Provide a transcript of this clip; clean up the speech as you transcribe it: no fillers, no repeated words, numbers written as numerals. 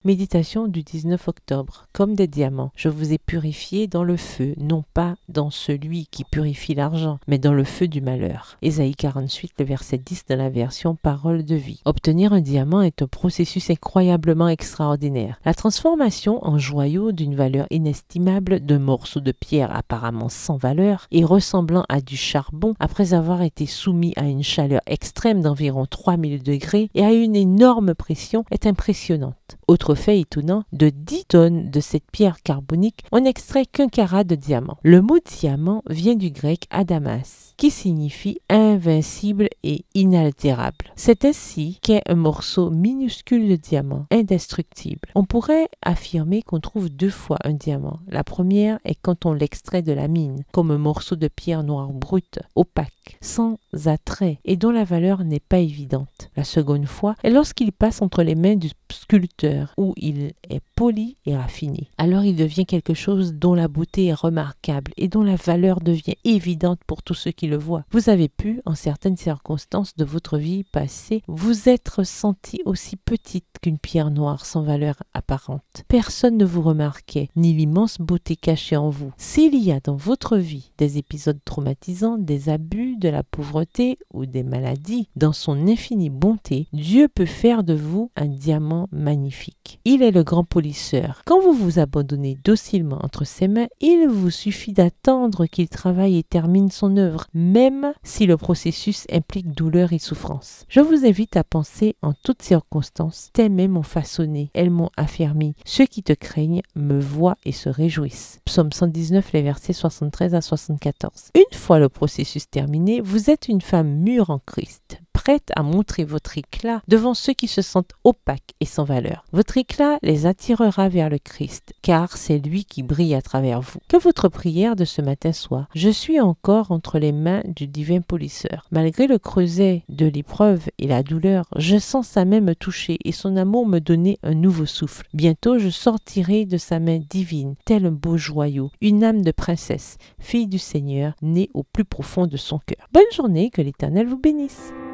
Méditation du 19 octobre. Comme des diamants, je vous ai purifié dans le feu, non pas dans celui qui purifie l'argent, mais dans le feu du malheur. Ésaïe 48, le verset 10 de la version Parole de vie. Obtenir un diamant est un processus incroyablement extraordinaire. La transformation en joyau d'une valeur inestimable d'un morceau de pierre apparemment sans valeur et ressemblant à du charbon après avoir été soumis à une chaleur extrême d'environ 3000 degrés et à une énorme pression est impressionnante. Autre fait étonnant, de 10 tonnes de cette pierre carbonique, on n'extrait qu'un carat de diamant. Le mot diamant vient du grec adamas, qui signifie invincible et inaltérable. C'est ainsi qu'est un morceau minuscule de diamant, indestructible. On pourrait affirmer qu'on trouve deux fois un diamant. La première est quand on l'extrait de la mine, comme un morceau de pierre noire brute, opaque, sans attrait et dont la valeur n'est pas évidente. La seconde fois est lorsqu'il passe entre les mains du sculpteur, où il est poli et raffiné. Alors il devient quelque chose dont la beauté est remarquable et dont la valeur devient évidente pour tous ceux qui le voient. Vous avez pu, en certaines circonstances de votre vie passée, vous être senti aussi petite qu'une pierre noire sans valeur apparente. Personne ne vous remarquait, ni l'immense beauté cachée en vous. S'il y a dans votre vie des épisodes traumatisants, des abus, de la pauvreté ou des maladies, dans son infinie bonté, Dieu peut faire de vous un diamant magnifique. Il est le grand polisseur. Quand vous vous abandonnez docilement entre ses mains, il vous suffit d'attendre qu'il travaille et termine son œuvre, même si le processus implique douleur et souffrance. Je vous invite à penser en toutes circonstances, tes mains m'ont façonné, elles m'ont affermi. Ceux qui te craignent me voient et se réjouissent. Psaume 119, les versets 73 à 74. Une fois le processus terminé, vous êtes une femme mûre en Christ, prête à montrer votre éclat devant ceux qui se sentent opaques et sans valeur. Votre éclat les attirera vers le Christ, car c'est lui qui brille à travers vous. Que votre prière de ce matin soit: je suis encore entre les mains du divin polisseur. Malgré le creuset de l'épreuve et la douleur, je sens sa main me toucher et son amour me donner un nouveau souffle. Bientôt, je sortirai de sa main divine, tel un beau joyau, une âme de princesse, fille du Seigneur, née au plus profond de son cœur. Bonne journée, que l'Éternel vous bénisse.